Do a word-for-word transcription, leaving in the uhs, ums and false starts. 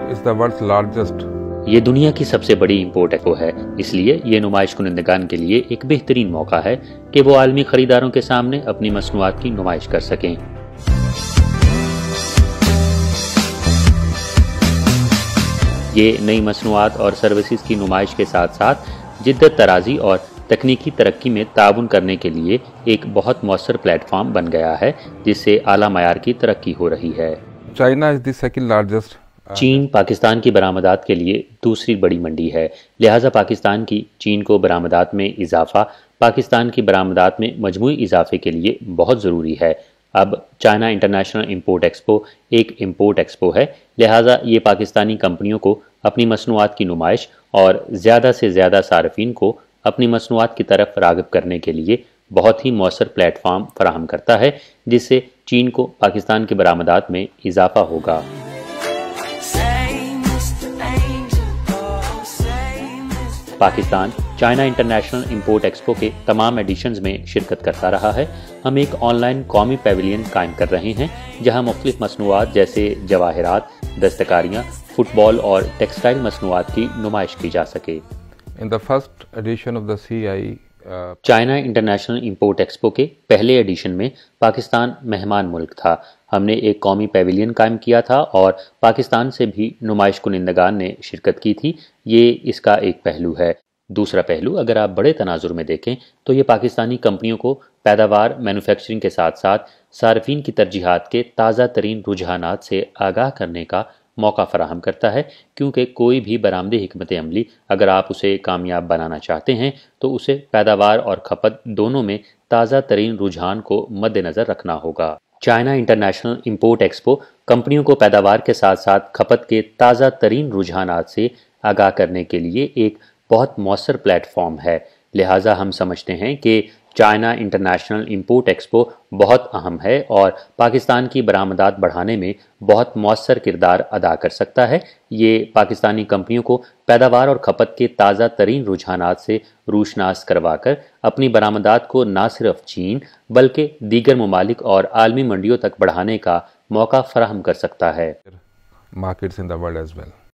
is the world's largest. یہ دنیا کی سب سے بڑی امپورٹ ایکسپو ہے، اس لیے یہ نمائش کنندگان کے لیے ایک بہترین موقع ہے کہ وہ عالمی خریداروں کے سامنے اپنی مصنوعات کی نمائش کر سکیں۔ یہ نئی مصنوعات اور سروسز کی نمائش کے ساتھ ساتھ جدت طرازی اور تکنیکی ترقی میں تعاون کرنے کے لیے ایک بہت مؤثر پلیٹ فارم بن گیا ہے جس سے اعلیٰ معیار کی ترقی ہو رہی ہے۔ China is the second largest. چین پاکستان کی برآمدات کے لیے دوسری بڑی منڈی ہے، لہٰذا پاکستان کی چین کو برآمدات میں اضافہ پاکستان کی برآمدات میں مجموعی اضافے کے لیے بہت ضروری ہے۔ اب چائنا انٹرنیشنل امپورٹ ایکسپو ایک امپورٹ ایکسپو ہے، لہٰذا یہ پاکستانی کمپنیوں کو اپنی مصنوعات کی نمائش اور زیادہ سے زیادہ صارفین کو اپنی مصنوعات کی طرف راغب کرنے کے لیے بہت ہی مؤثر پلیٹ فارم فراہم کرتا ہے، جس سے چین کو پاکستان کی برآمدات میں اضافہ ہوگا۔ Pakistan China international import expo کے تمام ایڈیشنز میں شرکت کرتا رہا ہے۔ ہم ایک آن لائن قومی پیویلین قائم کر رہے ہیں جہاں مختلف مصنوعات جیسے جواہرات، دستکاریاں، فٹ بال اور ٹیکسٹائل مصنوعات کی نمائش کی جا سکے۔ In the first edition of the C I, uh, China international import expo کے پہلے ایڈیشن میں پاکستان مہمان ملک تھا۔ ہم نے ایک قومی پیویلین قائم کیا تھا اور پاکستان سے بھی نمائش کنندگان نے شرکت کی تھی، یہ اس کا ایک پہلو ہے۔ دوسرا پہلو اگر آپ بڑے تناظر میں دیکھیں تو یہ پاکستانی کمپنیوں کو پیداوار مینوفیکچرنگ کے ساتھ ساتھ صارفین کی ترجیحات کے تازہ ترین رجحانات سے آگاہ کرنے کا موقع فراہم کرتا ہے، کیونکہ کوئی بھی برآمدی حکمت عملی اگر آپ اسے کامیاب بنانا چاہتے ہیں تو اسے پیداوار اور کھپت دونوں میں تازہ ترین رجحان کو مد نظر رکھنا ہوگا۔ چائنا انٹرنیشنل امپورٹ ایکسپو کمپنیوں کو پیداوار کے ساتھ ساتھ کھپت کے تازہ ترین رجحانات سے آگاہ کرنے کے لیے ایک بہت مؤثر پلیٹ فارم ہے، لہٰذا ہم سمجھتے ہیں کہ چائنا انٹرنیشنل امپورٹ ایکسپو بہت اہم ہے اور پاکستان کی برآمدات بڑھانے میں بہت مؤثر کردار ادا کر سکتا ہے۔ یہ پاکستانی کمپنیوں کو پیداوار اور کھپت کے تازہ ترین رجحانات سے روشناس کروا کر اپنی برآمدات کو نہ صرف چین بلکہ دیگر ممالک اور عالمی منڈیوں تک بڑھانے کا موقع فراہم کر سکتا ہے۔ markets in the world as well.